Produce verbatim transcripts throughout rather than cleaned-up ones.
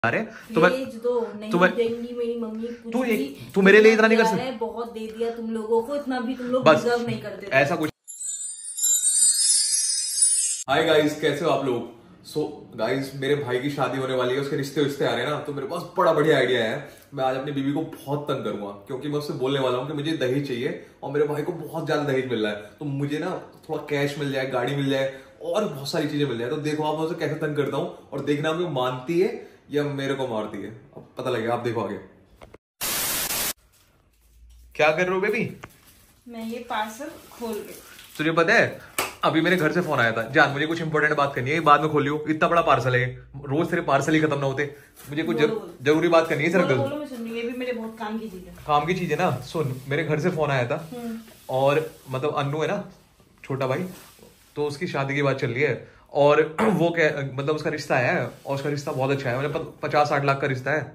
अरे तो मैं दो नहीं तो मैं देंगी मेरी मम्मी। तू तू मेरे लिए इतना नहीं कर सकती। बहुत दे दिया तुम लोगों को, इतना भी तुम लोग डिजर्व नहीं करते। ऐसा कुछ। हाय गाइस, कैसे हो आप लोग? सो गाइस, मेरे भाई की शादी होने वाली है, उसके रिश्ते रिश्ते आ रहे हैं ना, तो मेरे पास बड़ा बढ़िया आइडिया है। मैं आज अपनी बीवी को बहुत तंग करूंगा, क्योंकि मैं उससे बोलने वाला हूँ कि मुझे दहेज चाहिए और मेरे भाई को बहुत ज्यादा दहेज मिल रहा है, तो मुझे ना थोड़ा कैश मिल जाए, गाड़ी मिल जाए और बहुत सारी चीजें मिल जाए। तो देखो आप, मैं उसे कैसे तंग करता हूँ और देखना वो मानती है या मेरे को मारती है। अब पता लगेगा, आप देखो आगे। क्या कर रहे हो बेबी? मैं ये पार्सल खोल रही हूँ। तुझे पता है अभी मेरे घर से फोन आया था, जान मुझे कुछ इंपॉर्टेंट बात करनी है, बाद में खोलियो। इतना बड़ा पार्सल है, रोज तेरे पार्सल ही खत्म ना होते। मुझे कुछ जर, जरूरी बात करनी है। सर बोलो, मैं सुन रही हूँ। ये भी मेरे बहुत काम की चीज है। काम की चीज है ना, सुन। मेरे घर से फोन आया था और मतलब अन्नू है ना, छोटा भाई, तो उसकी शादी की बात चल रही है और वो क्या मतलब उसका रिश्ता है और उसका रिश्ता बहुत अच्छा है, मतलब पचास साठ लाख का रिश्ता है।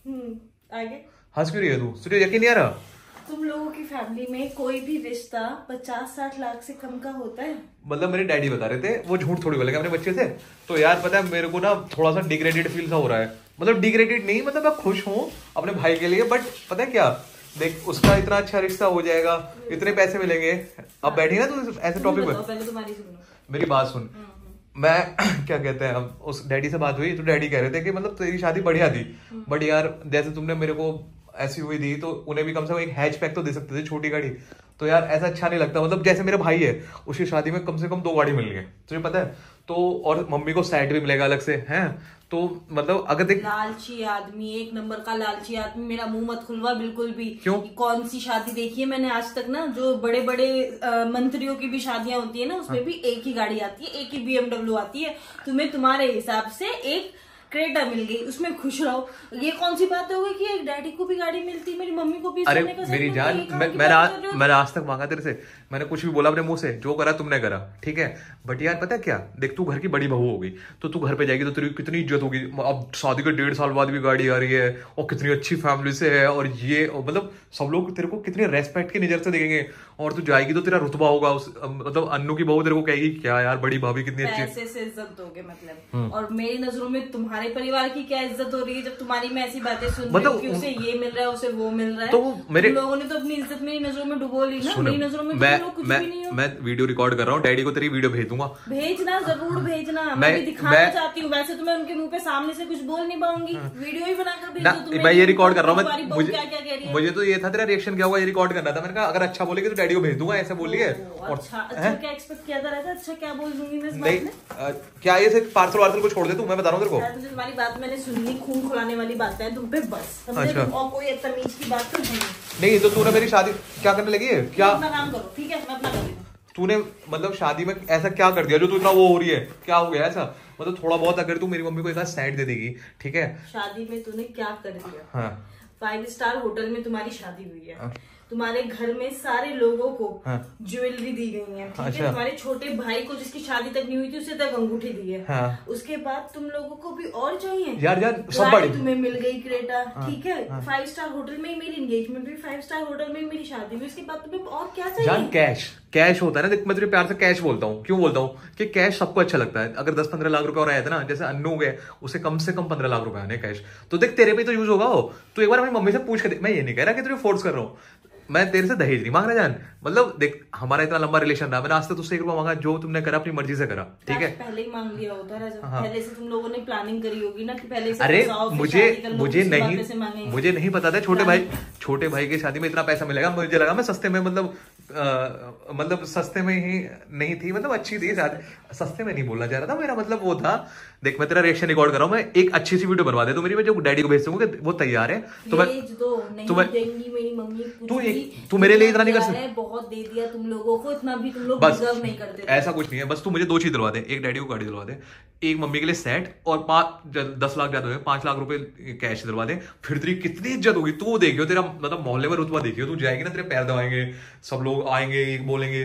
आगे हंस क्यों रही है तू? तुझे यकीन नहीं आ रहा? तुम लोगों की फैमिली में कोई भी रिश्ता पचास साठ लाख से कम का होता है? मतलब मेरे डैडी बता रहे थे, वो झूठ थोड़ी बोलेंगे अपने बच्चे से। तो यार पता है, मेरे को ना थोड़ा सा डिग्रेडेड फील सा हो रहा है। मतलब डिग्रेडेड नहीं, मतलब मैं खुश हूँ अपने भाई के लिए, बट पता है क्या, देख उसका इतना अच्छा रिश्ता हो जाएगा, इतने पैसे मिलेंगे। अब बैठी ना तू ऐसे टॉपिक पे, पहले तुम्हारी सुनो, मेरी बात सुन। मैं क्या कहते हैं, अब उस डैडी से बात हुई तो डैडी कह रहे थे कि मतलब तेरी शादी बढ़िया थी, बट यार जैसे तुमने मेरे को ऐसी हुई थी तो उन्हें भी कम से कम एक हैचबैक तो दे सकते थे, छोटी गाड़ी। तो यार ऐसा अच्छा नहीं लगता। मतलब जैसे मेरा भाई है, उसकी शादी में कम से कम दो गाड़ी मिल गई, तुझे पता है। तो और मम्मी को सेट भी मिलेगा अलग से, हैं। तो मतलब अगर देख, लालची आदमी, एक नंबर का लालची आदमी। मेरा मुंह मत खुलवा बिल्कुल भी। क्यों? कौन सी शादी देखी है मैंने आज तक ना, जो बड़े बड़े मंत्रियों की भी शादियां होती है ना, उसमें हाँ। भी एक ही गाड़ी आती है, एक ही बीएमडब्ल्यू आती है। तुम्हें तुम्हारे हिसाब से एक क्रेटा मिल गई, उसमें खुश रहो। ये कौन सी बात हो गई कि एक डैडी को भी गाड़ी मिलती, मेरी मम्मी को भी? अरे मेरी जान, मैं मैंने आज तक मांगा तेरे से, मैंने कुछ भी बोला अपने मुंह से, जो करा तुमने करा, ठीक है। बट यार पता है क्या, देख तू घर की बड़ी बहू होगी तो तू घर पे जाएगी तो तेरी कितनी इज्जत होगी। अब शादी के डेढ़ साल बाद भी गाड़ी आ रही है और कितनी अच्छी फैमिली से है, और ये मतलब सब लोग तेरे को कितने रेस्पेक्ट की नजर से देखेंगे। और तू जाएगी तो तेरा रुतबा होगा, उस मतलब अन्नू की बहू तेरे को कहेगी क्या यार बड़ी भाभी कितनी अच्छी, पैसे से इज्जत दोगे मतलब। और मेरी नजरों में तुम्हारे परिवार की क्या इज्जत हो रही है, जब तुम्हारी मैं ऐसी बातें सुन रही हूँ कि उसे ये मिल रहा है, उसे वो मिल रहा है। तो मेरे लोगों ने तो अपनी इज्जत मेरी नजरों में डुबो ली ना। मेरी नजरों में मैं, लोग कुछ मैं, भी नहीं हो। मैं वीडियो रिकॉर्ड कर रहा हूँ, डैडी को तेरी वीडियो भेज दूंगा। भेजना, जरूर भेजना। मैं भी दिखाना चाहती हूँ। वैसे तो मैं उनके मुंह पे सामने से कुछ बोल नहीं पाऊंगी, वीडियो ही बनाकर भेज दो। मैं ये रिकॉर्ड कर रहा हूँ, मुझे क्या क्या कह रही है। मुझे तो ये था तेरा रिएक्शन क्या होगा, ये रिकॉर्ड करना था। मैंने कहा अगर अच्छा बोलेगी तो डैडी को भेज दूंगा, ऐसे बोल रही है। अच्छा अच्छा क्या एक्सपेक्ट किया था? अच्छा क्या बोल दूंगी मैं इस बात में? क्या ये सिर्फ पार्सल वार्सल को छोड़ दे तू, मैं बता रहा हूँ तेरे को। तुम्हारी बात मैंने सुनी, खून खुलाने वाली बात है तुम पे बस। अच्छा। और कोई तमीज की बात तो नहीं। तो तूने मेरी शादी क्या करने लगी है? क्या अपना काम करो, ठीक है? मैं अपना कर रही हूँ। तूने मतलब शादी में ऐसा क्या कर दिया जो तू इतना वो हो रही है? क्या हो गया ऐसा? मतलब थोड़ा बहुत अगर तू मेरी मम्मी को एक साइड दे देगी, ठीक है। शादी में तूने क्या कर दिया? हाँ। फाइव स्टार होटल में तुम्हारी शादी हुई है। हाँ। तुम्हारे घर में सारे लोगों को ज्वेलरी दी गई है, ठीक अच्छा। है। तुम्हारे छोटे भाई को जिसकी शादी तक नहीं हुई थी उसे तक अंगूठी दी है। हाँ। उसके बाद तुम लोगों को भी और चाहिए यार यार सब बड़ी तुम्हें मिल गई क्रेटा, ठीक है। फाइव स्टार होटल में ही मेरी एंगेजमेंट हुई, फाइव स्टार होटल में मेरी शादी हुई, उसके बाद तुम्हें और क्या चाहिए? जान कैश कैश होता है ना, देख मैं तुझे प्यार से कैश बोलता हूँ। क्यों बोलता हूँ कि कैश सबको अच्छा लगता है। अगर दस पंद्रह लाख रुपए और आया था ना, जैसे अन्नू गए, उसे कम से कम पंद्रह लाख रुपए आने कैश, तो देख तेरे पे तो यूज होगा वो। तो एक बार अपनी मम्मी से पूछ के, मैं ये नहीं कह रहा कि तुझे फोर्स कर रहा हूँ, मैं तेरे से दहेज नहीं मांग रहा जान। मतलब देख हमारा इतना लंबा रिलेशन रहा, मैंने आज तक तुझसे एक रुपया मांगा, जो तुमने करा अपनी मर्जी से करा, ठीक है। पहले ही मांग लिया होता है। हाँ। पहले से तुम लोगों ने प्लानिंग करी होगी ना कि पहले से। अरे मुझे मुझे नहीं मुझे नहीं पता था छोटे भाई छोटे भाई की शादी में इतना पैसा मिलेगा। मुझे लगा मैं सस्ते में मतलब आ, मतलब सस्ते में ही नहीं थी, मतलब अच्छी थी शादी। सस्ते में नहीं बोलना चाह रहा था, मेरा मतलब वो था। देख मैं तेरा रिएक्शन रिकॉर्ड कर रहा हूँ, मैं एक अच्छी सी वीडियो बनवा दे तो मेरी, मैं जो डैडी को भेज दूंगा वो तैयार है तो मैं तो मैं देंगी मेरी मम्मी। तू तू मेरे लिए इतना नहीं कर सकता। बहुत दे दिया तुम लोगों को, इतना भी तुम लोग डिजर्व नहीं करते। ऐसा कुछ नहीं है, बस तू मुझे दो चीज दिलवा दे, एक डैडी को गाड़ी दिलवा दे, एक मम्मी के लिए सेट, और पांच दस लाख ज्यादा हो पांच लाख रुपए कैश दिलवा दे। फिर तेरी कितनी इज्जत होगी, तू देखियो तेरा मतलब मोहल्ले में रुतबा देखियो, तू जाएगी ना तेरे पैर दबाएंगे, सब लोग आएंगे बोलेंगे,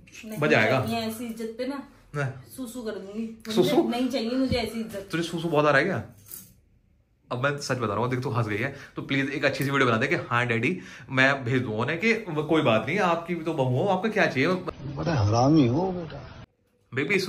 मजा आएगा। ऐसी इज्जत पे ना सुसु कर दूंगी। सुसु नहीं चाहिए मुझे ऐसी इज्जत। तुझे सुसु बहुत आ रहा है क्या? अब मैं सच बता रहा हूँ, देख तू हंस गई है तो प्लीज एक अच्छी सी वीडियो बना दे कि हाँ डैडी मैं भेज दूंगा ना, कि कोई बात नहीं आपकी तो बहू हो, आपको क्या चाहिए। बड़ा हरामी हो बेटा। बेबी सुन,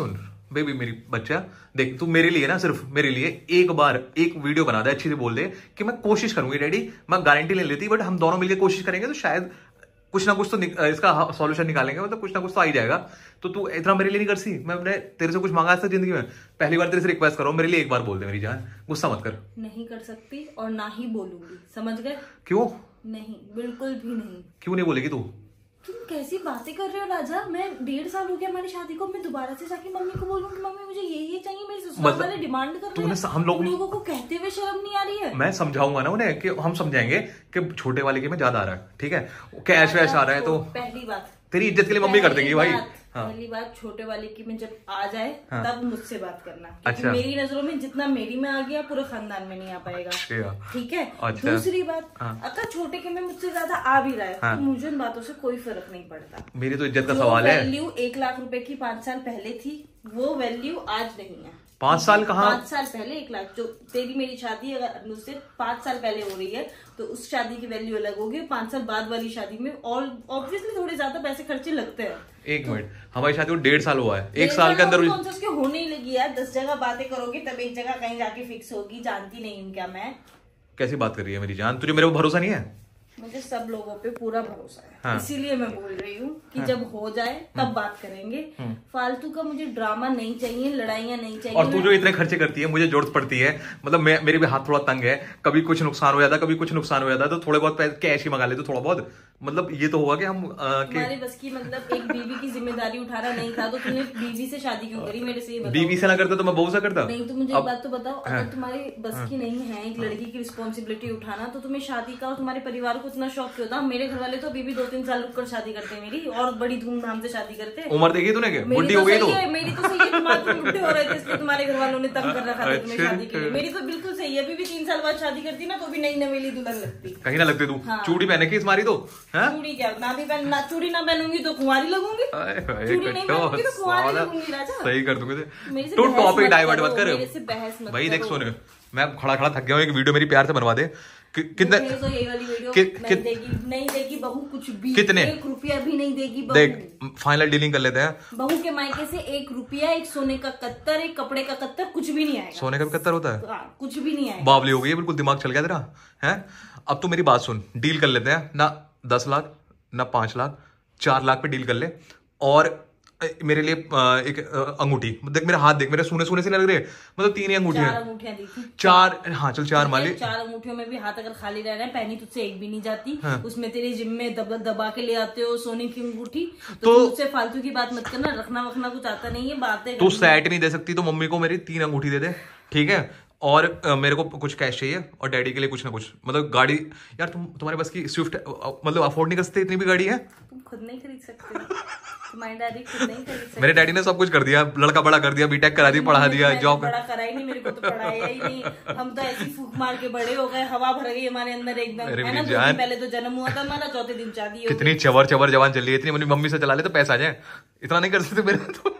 बेबी मेरी बच्चा देख, तू मेरे लिए ना, सिर्फ मेरे लिए एक बार एक वीडियो बना दे, अच्छी से बोल दे कि मैं कोशिश करूंगी डैडी, मैं गारंटी ले लेती, बट हम दोनों मिलकर कोशिश करेंगे तो शायद कुछ ना कुछ तो इसका सॉल्यूशन निकालेंगे, मतलब कुछ ना कुछ तो आ ही जाएगा। तो तू इतना मेरे लिए नहीं करती? मैं अपने तेरे से कुछ मांगा था जिंदगी में, पहली बार तेरे से रिक्वेस्ट कर रहा हूं, मेरे लिए एक बार बोल दे मेरी जान, गुस्सा मत कर। नहीं कर सकती और ना ही बोलूंगी, समझ गए? क्यों नहीं, बिल्कुल भी नहीं। क्यों नहीं बोलेगी तू? तुम कैसी बातें कर रहे हो राजा? मैं डेढ़ साल हो गया हमारी शादी को, मैं दोबारा से जाके मम्मी को बोलूंगी मम्मी मुझे ये ये चाहिए, मेरे ससुराल वाले डिमांड कर रहे हैं, हम लोग लोगों को कहते हुए शर्म नहीं आ रही है? मैं समझाऊंगा ना उन्हें कि हम समझाएंगे कि छोटे वाले के में ज्यादा आ रहा है, ठीक है, कैश वैश आ रहा है, तो पहली बात तेरी इज्जत के लिए मम्मी कर देंगी भाई। हाँ। पहली बात, छोटे वाले की में जब आ जाए हाँ। तब मुझसे बात करना, अच्छा। मेरी नजरों में जितना मेरी में आ गया पूरे खानदान में नहीं आ पाएगा, ठीक है? अच्छा। दूसरी बात हाँ। अगर छोटे के में मुझसे ज्यादा आ भी रहा है हाँ। तो मुझे उन बातों से कोई फर्क नहीं पड़ता। मेरी तो इज्जत का सवाल है। वैल्यू एक लाख रुपए की पांच साल पहले थी, वो वैल्यू आज नहीं है। पांच साल कहाँ? पांच साल पहले एक लाख, जो तेरी मेरी शादी अगर मुझसे पांच साल पहले हो रही है तो उस शादी की वैल्यू अलग होगी, पांच साल बाद वाली शादी में और ऑब्वियसली थोड़े ज्यादा पैसे खर्चे लगते हैं। एक तो, मिनट, हमारी शादी को डेढ़ साल हुआ है, एक साल के अंदर उसके होने ही लगी यार, दस जगह बातें करोगे तब एक जगह कहीं जाके फिक्स होगी, जानती नहीं हूँ क्या मैं? कैसी बात कर रही है मेरी जान, तुझे मेरे को भरोसा नहीं है? मुझे सब लोगों पे पूरा भरोसा है हाँ। इसीलिए मैं बोल रही हूँ कि हाँ। जब हो जाए तब बात करेंगे, फालतू का मुझे ड्रामा नहीं चाहिए, लड़ाइयाँ नहीं चाहिए। और तू जो इतने खर्चे करती है मुझे जरूरत पड़ती है, मतलब मैं मेरे भी हाथ थोड़ा तंग है, कभी कुछ नुकसान हो जाता है, कभी कुछ नुकसान हो जाता है, तो थोड़े बहुत कैश ही मंगा ले तो थोड़ा बहुत, मतलब ये तो होगा कि हम हमारे बस की, मतलब एक बीवी की जिम्मेदारी उठाना नहीं था तो तूने बीवी से शादी क्यों करी मेरे से? बीवी से ना करता तो मैं बहू से करता। नहीं तो मुझे एक बात तो बताओ, अगर तुम्हारी बस की नहीं है एक लड़की की रिस्पॉन्सिबिलिटी उठाना, तो तुम्हें शादी का और तुम्हारे परिवार को इतना शौक क्यों था? मेरे घर वाले तो अभी भी दो तीन साल रुक कर शादी करते हैं मेरी, और बड़ी धूमधाम से शादी करते हैं। उम्र देखी तूने? बुढ़ी हो गई तो मेरी तो सही है, तुम्हारे बुढ़े हो रहे थे इसलिए तुम्हारे घर वालों ने तंग कर रखा था तुम्हें शादी के लिए। मेरी तो बिल्कुल सही है, अभी भी तीन साल बाद शादी करती ना तो भी नई नवेली दुल्हन लगती। कहीं ना लगती तू, चूड़ी पहने की मारी तो चूड़ी क्या, ना भी पहन ना चूड़ी ना पहनूंगी तो कुंवारी लगूंगी, चूड़ी नहीं पहनूंगी तो कुंवारी लगूंगी राजा। सही कर दूंगी। तू टॉपिक डाइवर्ट मत कर भाई, देख सुन, मैं खड़ा खड़ा थक गया हूँ, एक वीडियो मेरी प्यार से बनवा दे। कितने तो यही वाली वीडियो कि, नहीं देगी, नहीं देगी बहू कुछ भी, कितने एक रुपया भी नहीं देगी बहू। देख फाइनल डीलिंग कर लेते हैं। बहू के मायके से एक रुपया, एक सोने का कत्तर, एक कपड़े का कत्तर, कुछ भी नहीं आएगा। सोने का भी कत्तर होता है? आ, कुछ भी नहीं आएगा। बावली हो गई है, बिल्कुल दिमाग चल गया तेरा है। अब तू मेरी बात सुन, डील कर लेते हैं ना, दस लाख ना पांच लाख, चार लाख पे डील कर ले, और मेरे लिए एक अंगूठी, देख मेरे हाथ देख, मेरे सोने सोने से लग रहे, मतलब तीन ही अंगूठियां, चार अंगूठियां दी थी, चार हाँ चल चार मान ले। चार अंगूठियों में भी हाथ अगर खाली रह रहे हैं, पहनी तुझसे एक भी नहीं जाती हाँ। उसमें तेरे जिम में दब, दबा के ले आते हो सोने की अंगूठी, तो मुझसे फालतू की बात मत करना, रखना वखना कुछ आता नहीं है, बातें तू सेट नहीं दे सकती तो मम्मी को मेरी तीन अंगूठी दे दे, ठीक है? और आ, मेरे को कुछ कैश चाहिए, और डैडी के लिए कुछ ना कुछ, मतलब गाड़ी यार, तुम तुम्हारे बस की स्विफ्ट मतलब अफोर्ड नहीं कर सकते, इतनी भी गाड़ी है तुम खुद नहीं खरीद सकते, तुम्हारी डैडी खुद नहीं खरीद सकते। मेरे डैडी ने सब कुछ कर दिया, लड़का बड़ा कर दिया, बीटेक करा दी, पढ़ा दिया, जॉब बड़ा करा ही नहीं, मेरे को तो पढ़ाया ही नहीं, हम तो ऐसी फूक मार के बड़े हो गए, हवा भर गई हमारे अंदर एकदम, है ना? दो दिन पहले तो जन्म हुआ था हमारा, चौथे दिन शादी। कितनी चवर चवर जवान चल रही है, इतनी अपनी मम्मी से चला ले तो पैसा आ जाए, इतना नहीं कर सकते मेरे तो।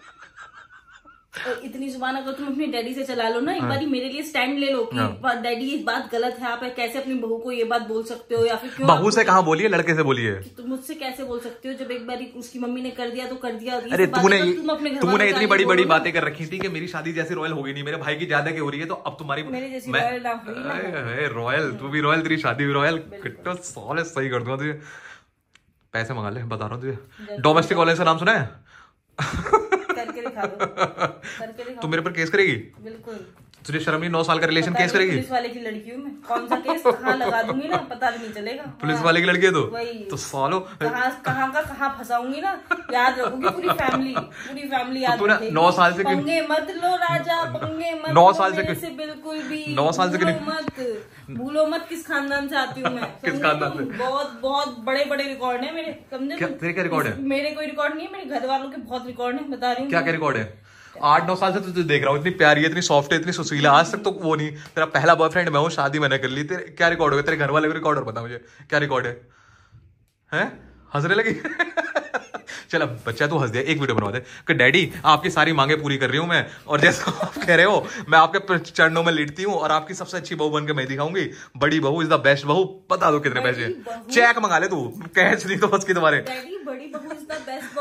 इतनी जुबान अगर तुम अपनी डैडी से चला लो ना, एक बार मेरे लिए स्टैंड ले लो कि डैडी ये बात गलत है, आप कैसे अपनी बहू को ये बात बोल सकते हो, या फिर क्यों बहू से कहाँ बोलिए, लड़के से बोलिए। तुम मुझसे कैसे बोल सकते हो, जब एक बार उसकी मम्मी ने कर दिया तो कर दिया। अरे तूने तूने इतनी बड़ी बड़ी बातें कर रखी थी कि मेरी शादी जैसी रॉयल हो गई नहीं, मेरे भाई की ज्यादा की हो रही है, तो अब तुम्हारी रॉयल, तू भी रॉयल, तेरी शादी भी रॉयल, कितना साल सही कर दूंगा तुझे। पैसे मंगा ले, बता रहा हूँ तुझे। डोमेस्टिक वायलेंस का नाम सुना है? करके दिखा दो, करके दिखा। तू मेरे पर केस करेगी? बिल्कुल। तुझे शर्म नहीं? नौ साल का रिलेशन केस करेगी? पुलिस वाले की लड़की हूँ मैं, कौन सा केस कहाँ लगा दूंगी ना, पता नहीं चलेगा। पुलिस वाले की लड़की है तो वही तो सालो कहाँ कहाँ का कहाँ फंसाऊंगी ना, याद रखूंगी पूरी फैमिली, पूरी फैमिली याद रखेगी। नौ साल से पंगे मत लो राजा, पंगे मत। नौ साल से बिल्कुल भी नौ साल से मत भूलो मत किस खानदान से आती हूँ मैं। किस खानदान से? बहुत बहुत बड़े बड़े रिकॉर्ड है मेरे, समझे? तेरे क्या रिकॉर्ड है? मेरे कोई रिकॉर्ड नहीं है, मेरे घर वालों के बहुत रिकॉर्ड है, बता रही हूँ। क्या क्या रिकॉर्ड है? आठ नौ साल से तुझे देख रहा हूँ, इतनी प्यारी है, इतनी सॉफ्ट है, इतनी सुशीला, आज तक तो वो नहीं। तेरा पहला बॉयफ्रेंड मैं हूँ, शादी मैंने कर ली, तेरे क्या रिकॉर्ड हो गया? तेरे घर वाले का रिकॉर्ड और बता मुझे, क्या रिकॉर्ड है? हैं हंसने लगी? चल अब बच्चा तू हंस दिया, एक वीडियो बनवा दे कि डैडी आपकी सारी मांगे पूरी कर रही हूँ मैं, और जैसा आप कह रहे हो मैं आपके चरणों में लेटती हूँ, और आपकी सबसे अच्छी बहू बन के मैं दिखाऊंगी, बड़ी बहू इज द बेस्ट बहू। बता दो कितने पैसे? चेक मंगा ले तू, कैश नहीं तो बस की तुम्हारे। डैडी बड़ी बहू इज द बेस्ट बहू, ये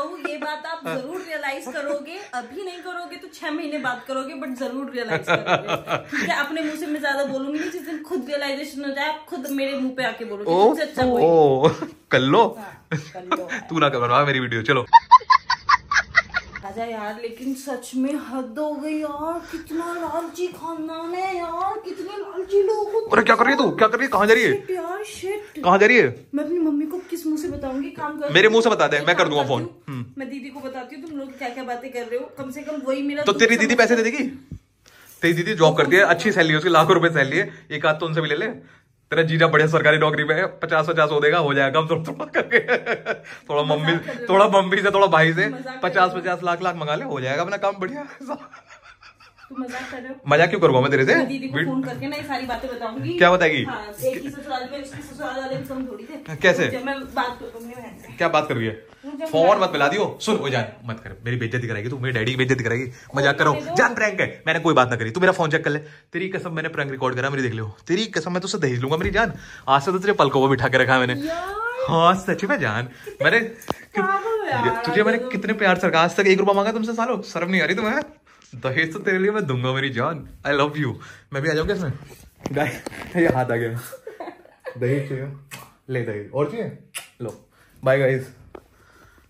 बात आप जरूर रियलाइज करोगे, अभी नहीं करोगे तो छह महीने बाद करोगे, बट जरूर रियलाइज करोगे। ठीक है, अपने मुंह से मैं ज्यादा बोलूंगी नहीं, जिस दिन खुद रियलाइजेशन हो जाए आप खुद मेरे मुंह पे आके बोलोगे अच्छा ओ कर लो, तू ना करवा मेरी वीडियो। चलो राजा यार, लेकिन सच में हद हो गई यार, कितना लालची खानदान है यार, कितने लालची लोग। अरे क्या कर रही है तू, क्या कर रही है, कहाँ जा रही है यार? शिट, कहाँ जा रही है? मैं अपनी मम्मी को किस मुंह से बताऊंगी? काम कर, मेरे मुंह से बता दे, मैं कर दूंगा फोन। मैं दीदी को बताती हूँ तुम लोग क्या क्या बातें कर रहे हो, कम से कम वही मेरा। तो तेरी दीदी पैसे दे देगी? तेरी दीदी जॉब करती है, अच्छी सैलरी है उसकी, लाखों रुपए सैलरी है, एक आध तो उनसे भी ले ले। तेरा जीजा बढ़िया सरकारी नौकरी पे है, पचास पचास हो देगा, हो जाएगा थोड़ा थोड़ा करके, थोड़ा मम्मी थोड़ा मम्मी से थोड़ा भाई से पचास पचास लाख लाख मंगा ले, हो जाएगा अपना काम बढ़िया। मजाक कर रहे हो? मजाक क्यों करूंगा मैं तेरे से? मैं दीदी को फोन करके ना ये सारी बातें बताऊंगी। क्या बताएगी? हाँ, एक ही ससुराल में, उसके ससुराल वाले भी कम थोड़ी थे। कैसे? जब मैं बात करूंगी। क्या बात कर रही है? फोन मत मिला दियो। सुन, वो जान मत कर, मेरी बेइज्जती कराएगी तू, मेरी डैडी की बेइज्जती कराएगी। मजाक कर रहा हूँ जान, प्रैंक है, मैंने कोई बात ना करी। तू मेरा फोन चेक कर ले, तेरी कसम मैंने प्रैंक रिकॉर्ड करा, मेरी देख लो, तेरी कसम मैं तुझसे दहेज लूंगा मेरी जान। आज से तो तुझे पलकों में बिठा के रखा मैंने। हाँ सच में जान, मैंने तुझे मैंने कितने प्यार से, आज तक एक रुपया मांगा तुमसे सालों, शर्म नहीं आ रही तुम्हें? दहेज तो तेरे लिए मैं दूंगा मेरी जान, आई लव यू। मैं भी आ जाऊंगा इसमें? गाय ये हाथ आ गया, दहेज चाहिए, ले दहेज और चाहिए, लो बाय गाइस।